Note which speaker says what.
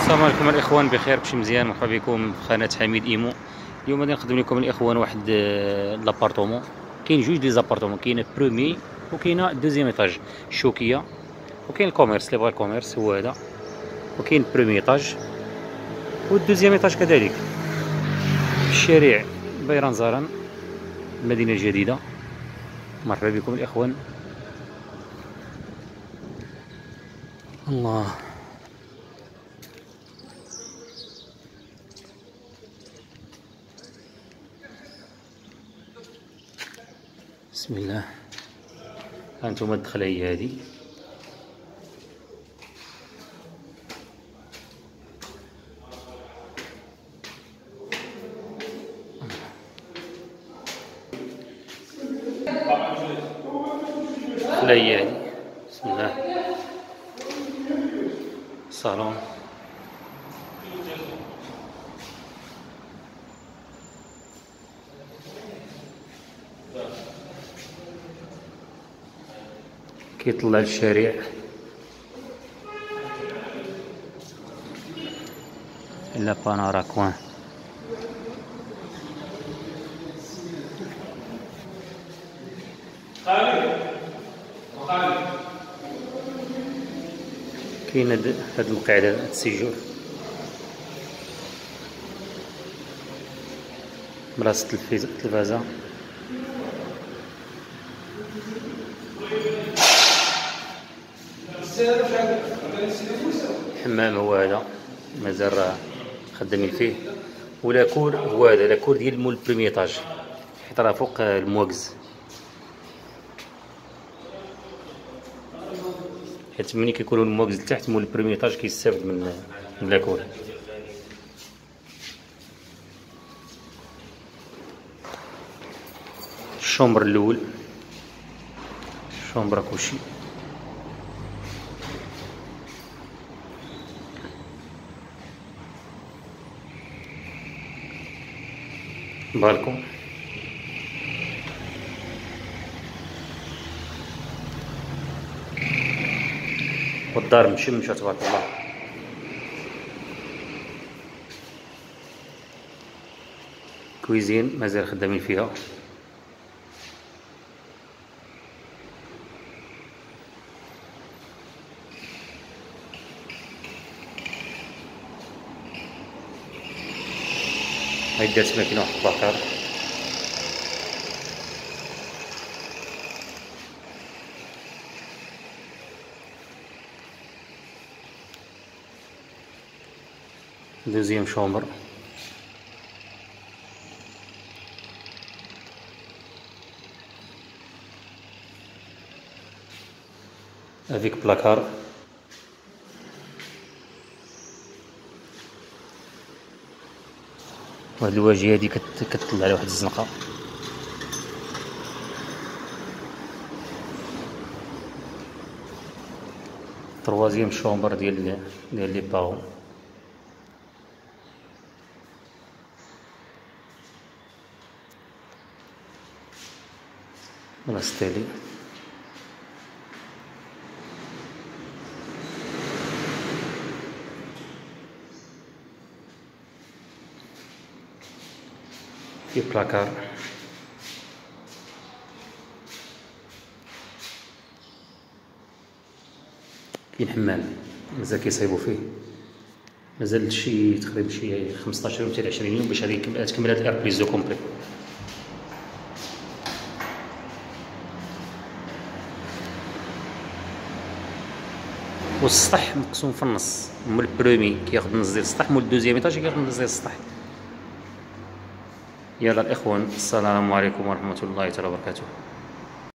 Speaker 1: السلام عليكم الاخوان، بخير كلشي مزيان. مرحبا بكم في قناه حميد ايمو. اليوم غادي نقدم لكم الاخوان واحد لابارطومون. كاين جوج دي زابارطومون، كاين برومي وكاينه دوزيام ايطاج شوكيه، وكاين الكوميرس اللي بغا الكوميرس هو هذا، وكاين برومي ايطاج والدوزيام ايطاج كذلك في الشارع بيران زاران، المدينه الجديده. مرحبا بكم الاخوان. الله، بسم الله. هانتوما الدخله هي هادي، الدخله هي هادي. بسم الله. صالون، كيطلع للشارع. لا بانارا كوان، كاين هاد المقعد هاد السيجور، بلاصة التلفازة. الحمام هو هذا، مازال راه خدامين فيه. ولاكور هو هذا، لاكور ديال مول البريمي ايطاج، حيت راه فوق المواكز، حيت ملي كيكونوا المواكز لتحت مول البريمي ايطاج كيستافد من لاكور. الشومبر الاول، شومبر كوشي، بالكون، والدار مشمشة تبارك الله. كويزين مازال خدامين فيها. هاي دارت ماكينة واحد الباكار. دوزيام شومبر، افيك بلاكار. وهاد الواجهة هادي كتطلع على واحد الزنقة. تروازيام شومبر ديال لي باغون. لاستيلي، في بلاكار. كاين حمام مازال كيصايبو فيه، مازال شي تقريبا شي 15 يوم حتى 20 يوم باش هادي تكمل هاد الايربريزو كومبلي. والسطح مقسوم في النص، مول البرومي كياخد النص ديال السطح، مول الدوزيام ايطاج كياخد النص ديال السطح. يلا الاخوان، السلام عليكم ورحمة الله تعالى وبركاته.